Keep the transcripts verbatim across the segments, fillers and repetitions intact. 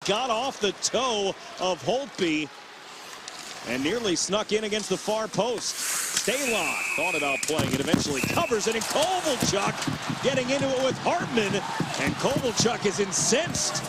got off the toe of Holtby and nearly snuck in against the far post. Stalock thought about playing it, eventually covers it, and Kovalchuk getting into it with Hartman, and Kovalchuk is incensed.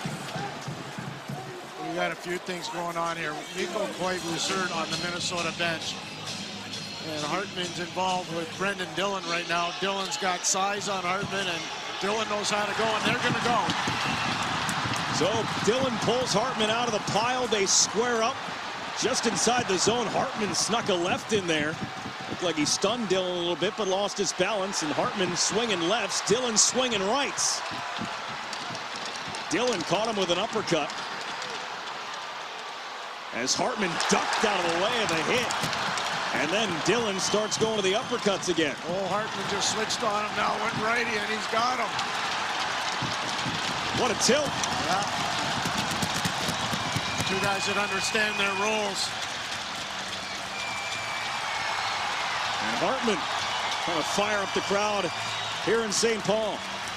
We got a few things going on here. Mikko Koivu's hurt on the Minnesota bench, and Hartman's involved with Brenden Dillon right now. Dillon's got size on Hartman, and Dillon knows how to go, and they're going to go. So Dillon pulls Hartman out of the pile. They square up just inside the zone. Hartman snuck a left in there. Looked like he stunned Dillon a little bit, but lost his balance, and Hartman swinging lefts, Dillon swinging rights. Dillon caught him with an uppercut as Hartman ducked out of the way of the hit. And then Dillon starts going to the uppercuts again. Oh, Hartman just switched on him now, went righty, and he's got him. What a tilt. Yeah. Two guys that understand their roles. And Hartman trying to fire up the crowd here in Saint Paul.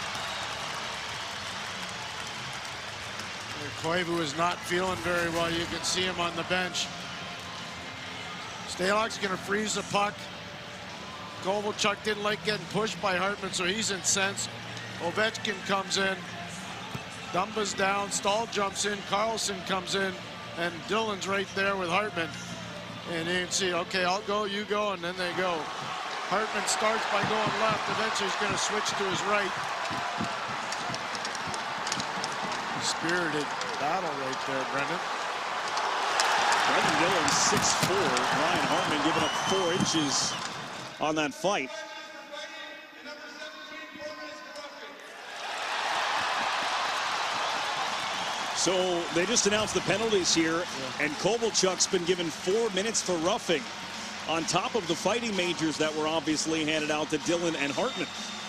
Koivu is not feeling very well. You can see him on the bench. Stalock's going to freeze the puck. Kovalchuk didn't like getting pushed by Hartman, so he's incensed. Ovechkin comes in. Dumba's down. Stahl jumps in. Carlson comes in. And Dillon's right there with Hartman. And you can see, okay, I'll go, you go, and then they go. Hartman starts by going left. Eventually he's going to switch to his right. Spirited battle right there, Brenden. Brenden Dillon six four. Ryan Hartman giving up four inches on that fight. So they just announced the penalties here, yeah. And Kovalchuk's been given four minutes for roughing on top of the fighting majors that were obviously handed out to Dillon and Hartman.